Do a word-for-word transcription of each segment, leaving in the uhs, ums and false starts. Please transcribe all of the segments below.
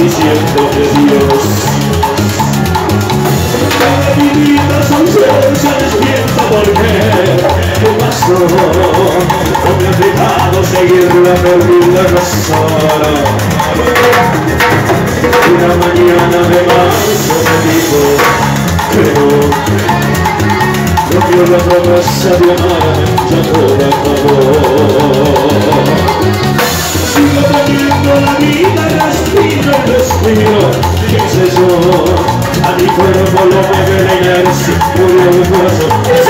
suficiente de Dios. Cada vida su ausencia despierta por qué. ¿Qué pasó? No me has dejado seguir la perdida razón. Una mañana de marzo me dijo que no, no quiero la promesa de amarme, ya todo acabó. Sigo teniendo la vida, respiro y respiro, qué sé yo, a mi cuerpo lo mueve la inercia, murió mi corazón.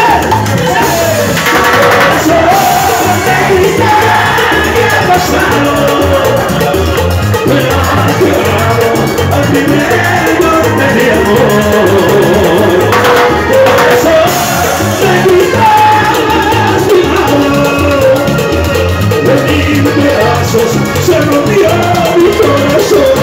¿Qué ha pasado? Pero ha quedado al primer golpe de amor. Por eso me quitas mi amor. De mil pedazos se rompió mi corazón.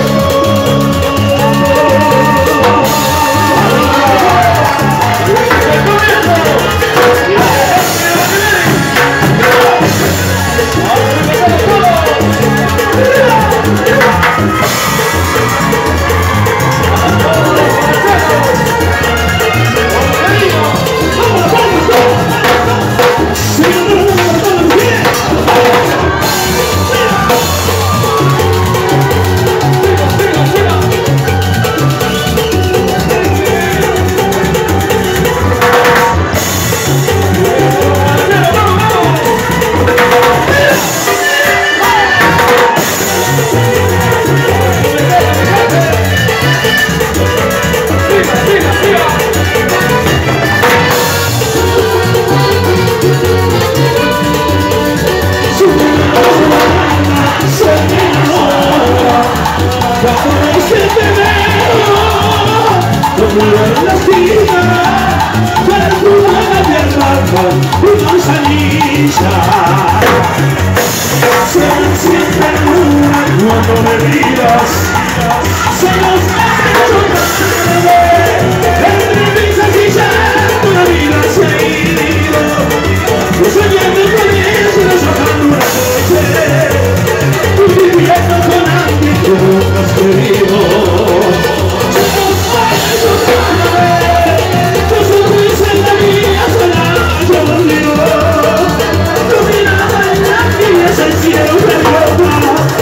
Cuando me miras, se nos hace entre risas y llanto la vida se ha ido. Yo soñando con eso y sacando una noche, viviendo con alguien que nunca has querido. Se nos hace otra vez, tu sonrisa en la mía sola yo olvido. Tu mirada en la mía es el cielo de mi alma.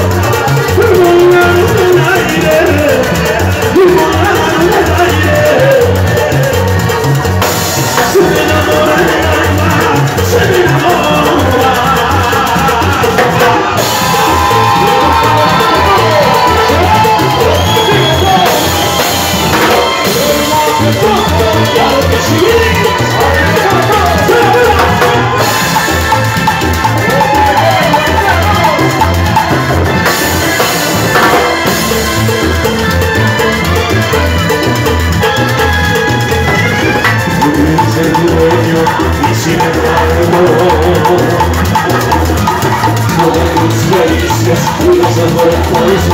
Y sin embargo, todas tus caricias las aborrezco.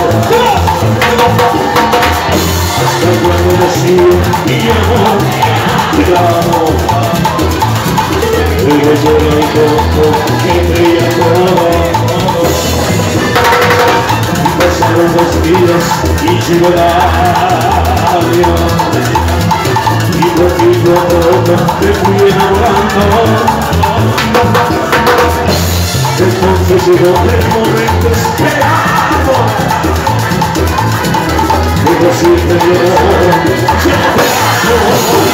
Hasta cuando decía mi amor, te amo. Pero yo no encuentro que creía todo. Pasaron los días y llegó el año. Y poquito a poco te fui enamorando. Entonces llegó el momento esperado de decirte yo, yo te amo.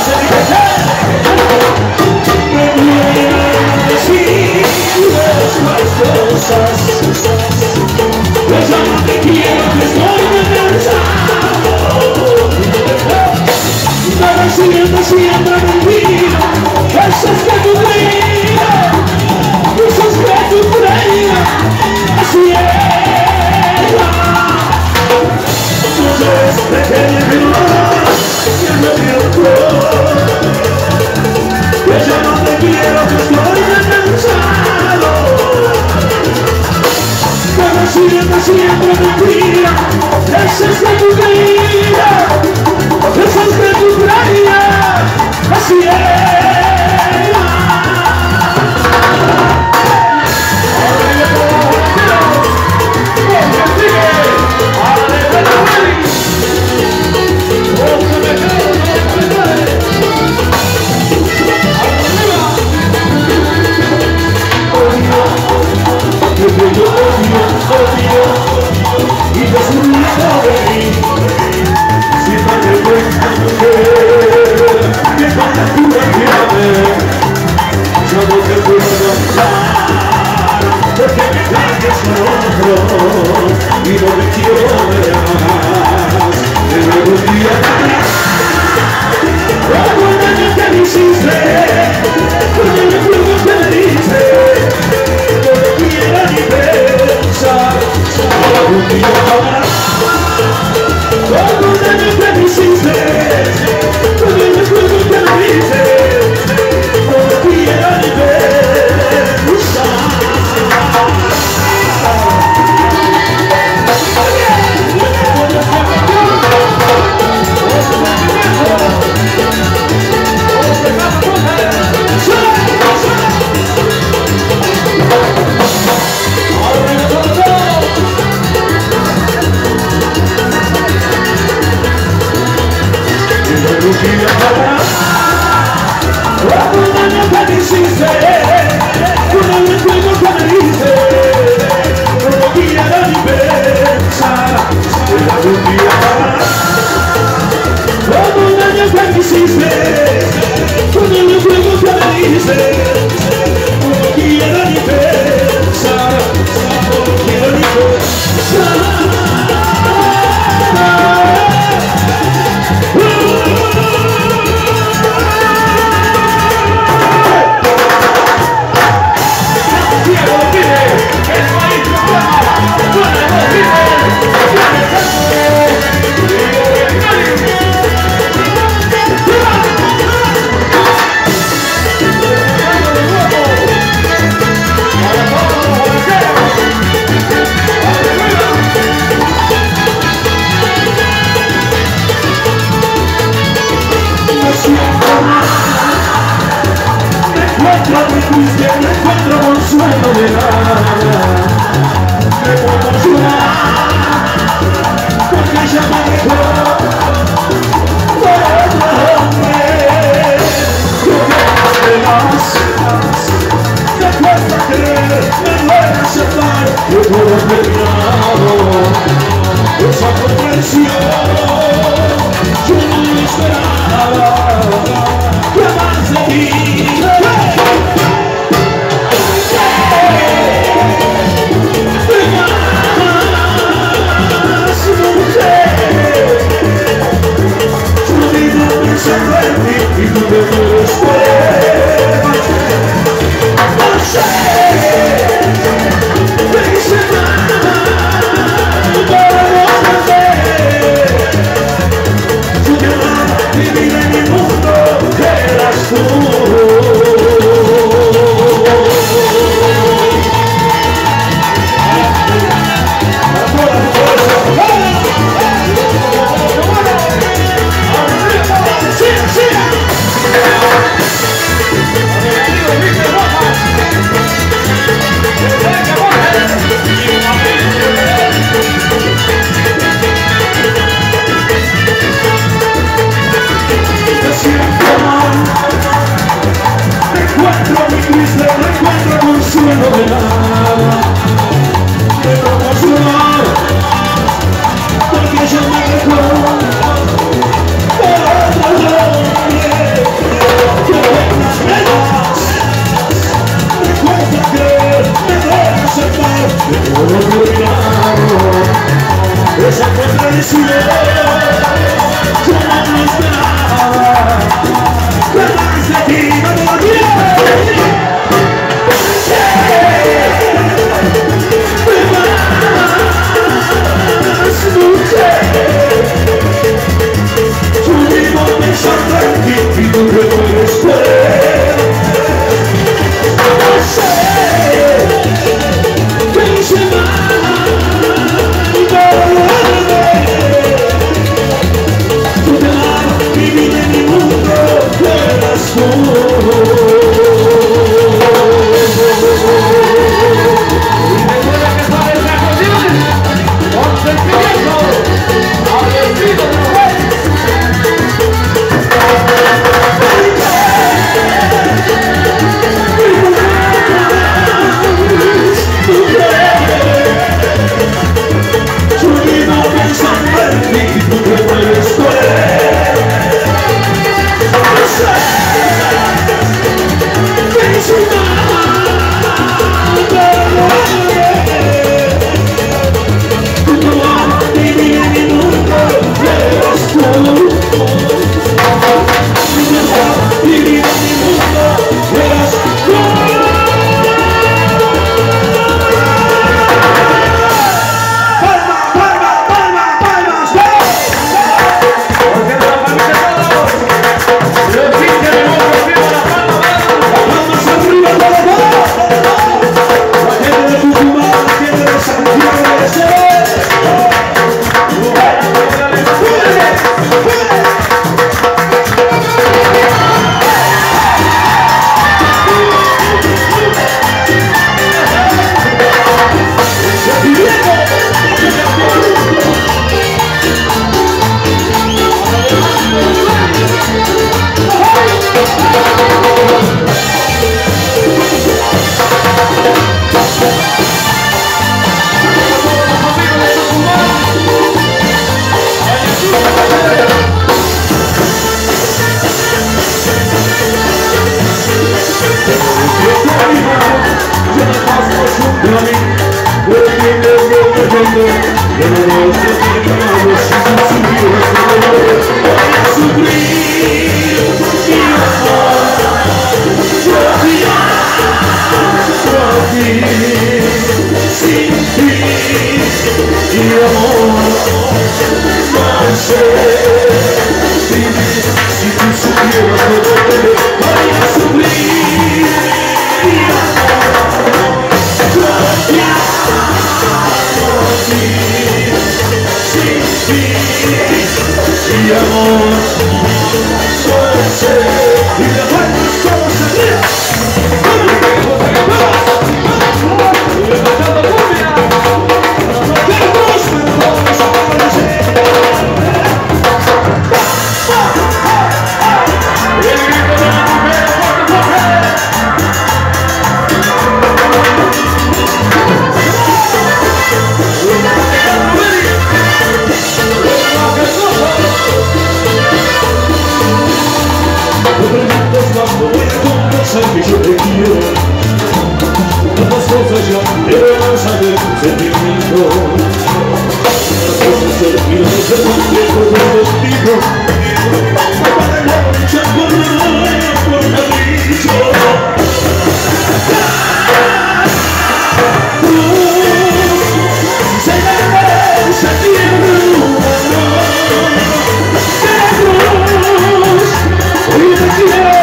Me vienen decidas las cosas, pues ya no te quiero, que estoy cansado. Pero siempre, siempre mentira, eso es que tú creías, eso es que tú creías, así es. Tú eres pequeña y no, siempre tiempo, que yo no te quiero, que estoy cansado. Pero siempre, siempre mentira, eso es que tú creías. Eso es que tú creías, así es. Ahora día para algún daño que me hiciste, con el juego que me hice, no quiero ni pensar en algún día para algún daño que me hiciste, con el juego que me hice, no quiero ni pensar, no quiero ni pensar. Me encuentro consuelo de nada, me puedo llorar, porque ya me dejó por otro hombre. Yo quiero más, te cuesta creer, me duele aceptar que todo es terminado, esa comprensión, yo no esperaba que más de ti. Y tú me puedes poder, no sé, me hice mal, pero no sé. Yo te amaba, mi vida y mi mundo, eras tú. Consuelo de nada, me pongo a llorar, porque yo me recuerdo por otro hombre, que buenas velas, me cuesta creer, me duele aceptar, que todo terminado, esa contradicción, yo no me esperaba, que más de ti no podía. Y tú me puedes poder, no sé, que hice mal, pero no sé. Tú te amas, mi vida y mi mundo, eras tú. sé. Si, si tú supieras todo lo que voy a sufrir, yo te amo a ti. Sí, sí, y amor, yo sé. Y de vuelta todos arriba. Que yo te quiero, tantas cosas ya, pero no sabes tu sentimiento. Las cosas se olvidan de ser complejo del destino. Para la lucha por la por la dicho. Se me se tiene un valor de cruz y te quiero.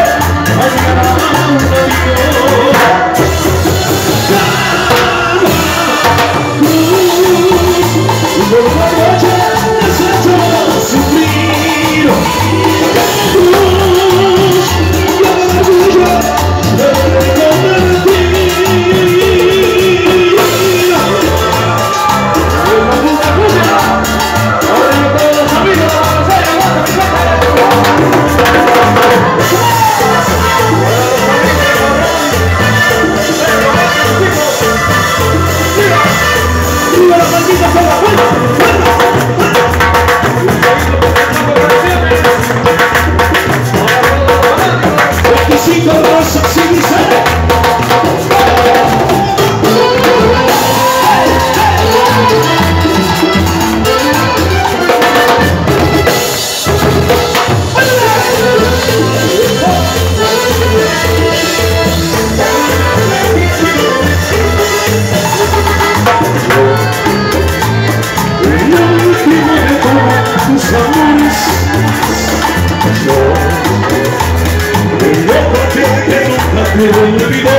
Me olvidó.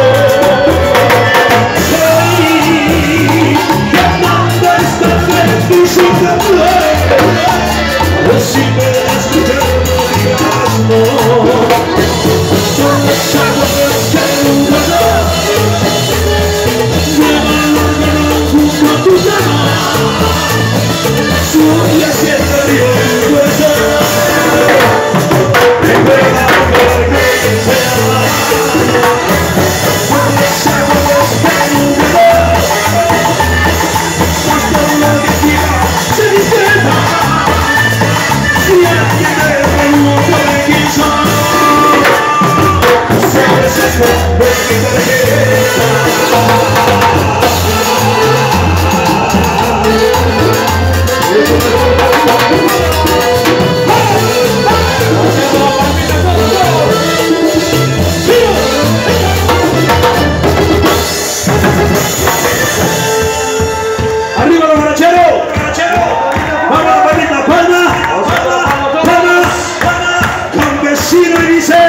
Ay, llamando esta felicidad. O si me das tu no digas no. Son las aguas que nunca da. Llevan junto a tu cama. Soy así el río de tu fuerza. Recuerda que se ama. ¡Arriba los rancheros! ¡Vamos a pedir la palma! ¡Palmas! ¡Campesino y dice!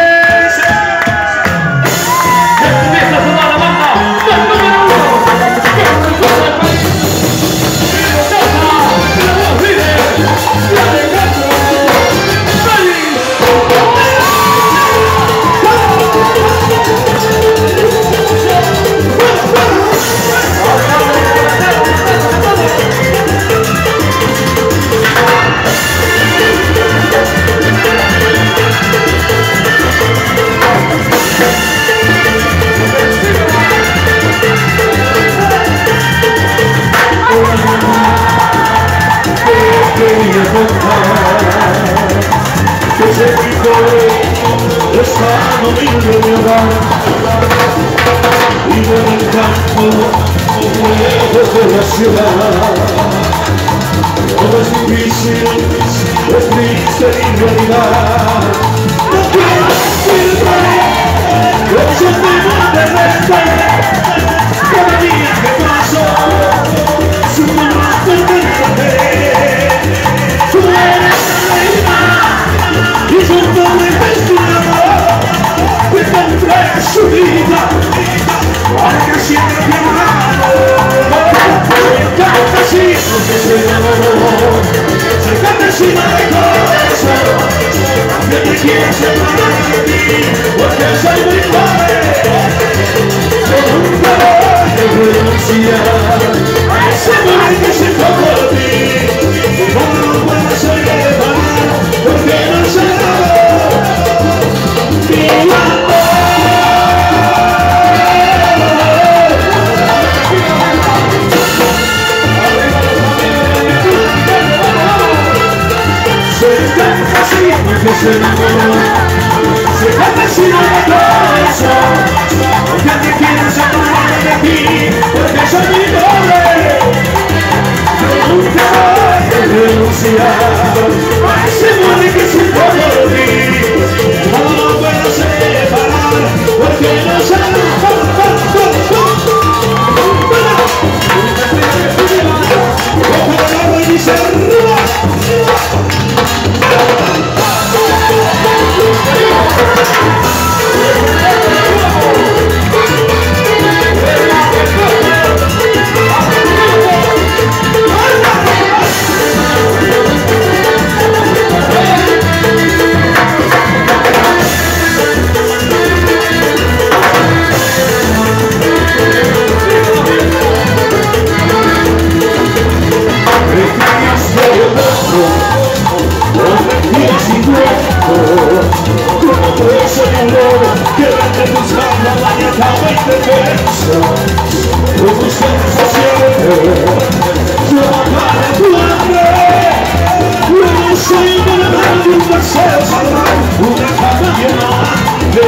Que se quitó esta domingo de hogar, vivo en el campo, lejos de la ciudad. Todo es difícil, es triste en realidad. No quiero decirte lo que sufrimos de repente. Cada día que paso, sufro más por tenerte. Tú eres soy un lobo que vende buscando a la nieta veinte pesos. Como usted se siente, yo para tu hambre. Yo no soy un animal de un paseo salvar una cama llena de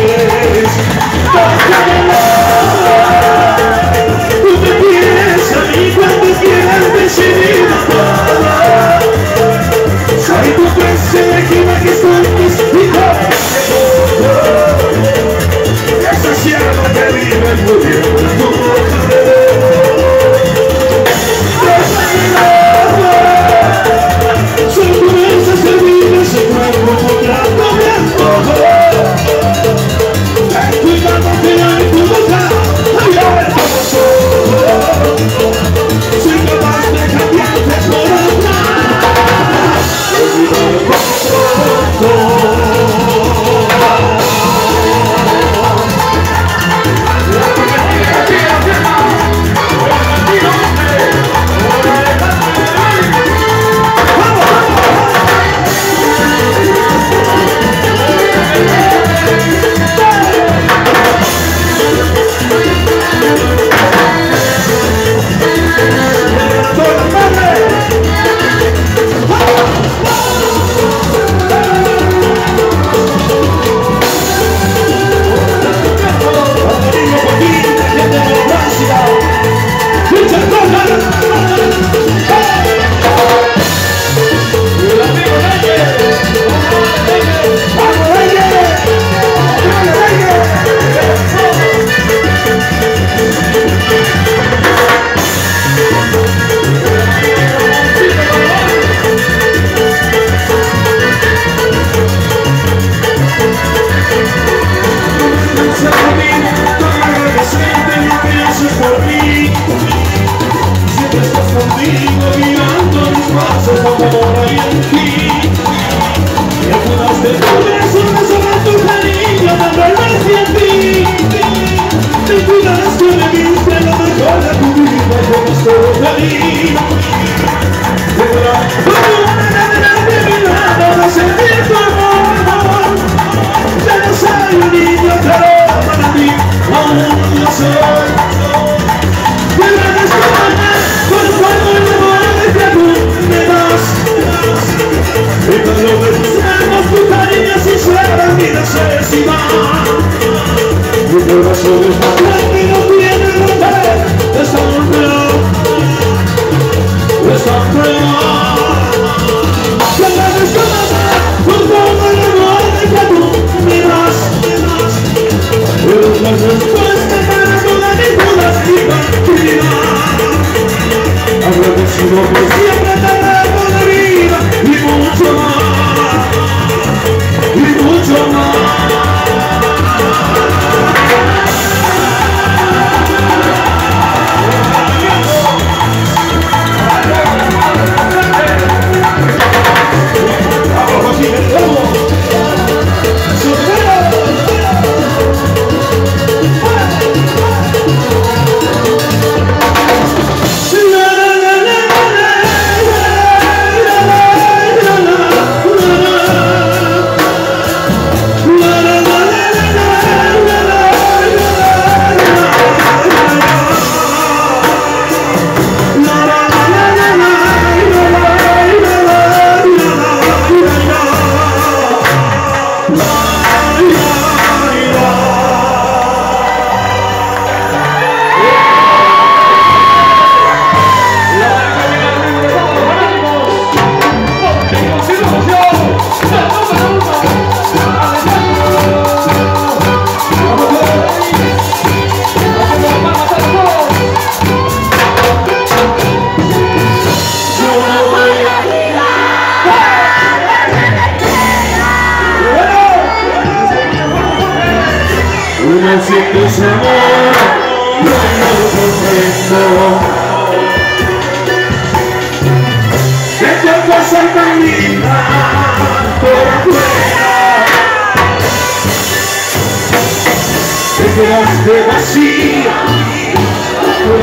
tú me quieres a mí cuando quieras decidir todo. Soy tu pez en la esquina que estoy distinto. Esa sierra que vive muriendo en tu boca de son promesas que viven se cuerpo mostrando mi antojo. En tu mano que hay en tu boca, ay, ay, como soy capaz de cambiarte por otra. Olvídalo como quedaste vacía por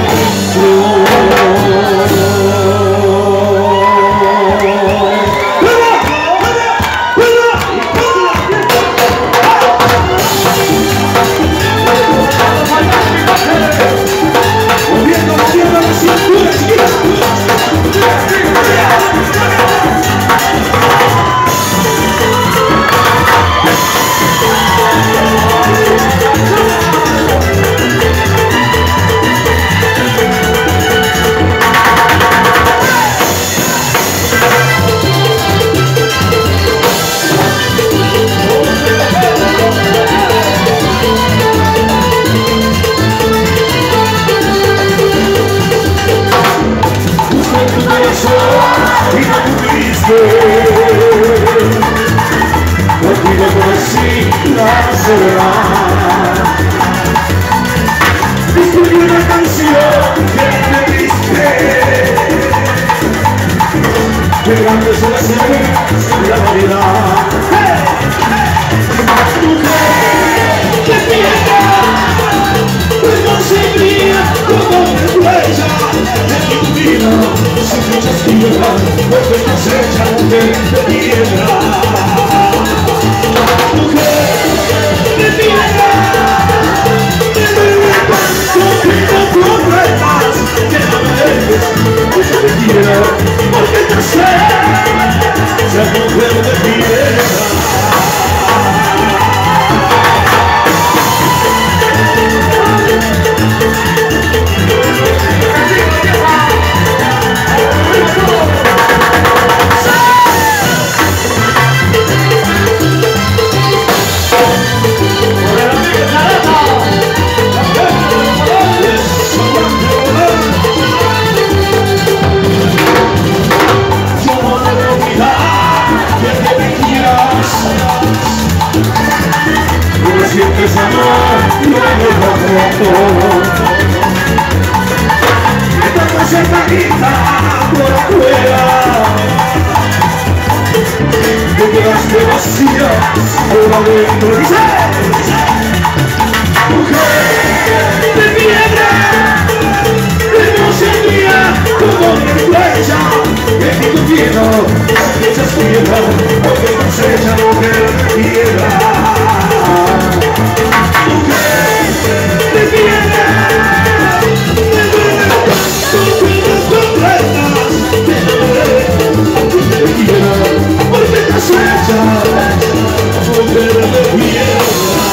dentro. soledad. Escribí una canción que me diste, que grandes son las heridas de la vanidad. Mujer que piedra, pues no seguía como una huella de tu vida, sin muchas piedras, porque nos echan de piedra. Mujer de piedra, de verdad, contigo problemas, que no me dejes, que yo te quiero, porque no sé, ser mujer de piedra. Sientes amor, no me roto. Estamos sentadita por afuera, te quedaste vacía por adentro. Dice, mujer de piedra, que no sentía como mi huella, que ni tu miedo, echas piedra, porque no se echa mujer de piedra. De piedra, de verdad, contigo completas, que no me te quiero, porque estás hecha, mujer de piedra.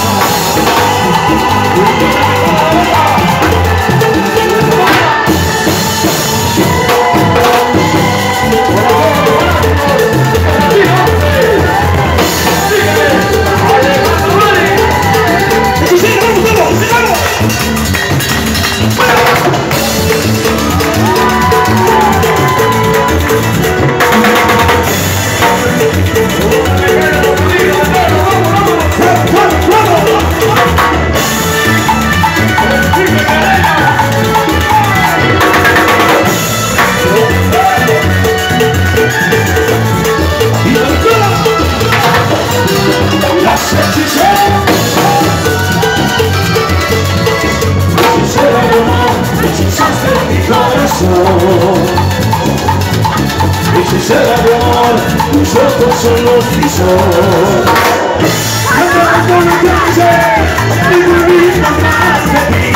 Hechicera de amor, tus ojos son los trizos. Andaba por la calle y no vi más de ti.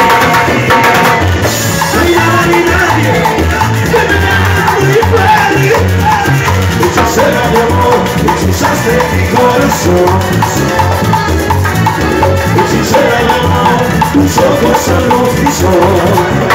No hay nada ni nadie que me haga muy feliz. Hechicera de amor, hechizaste mi corazón. Hechicera de amor, tus ojos son los trizos.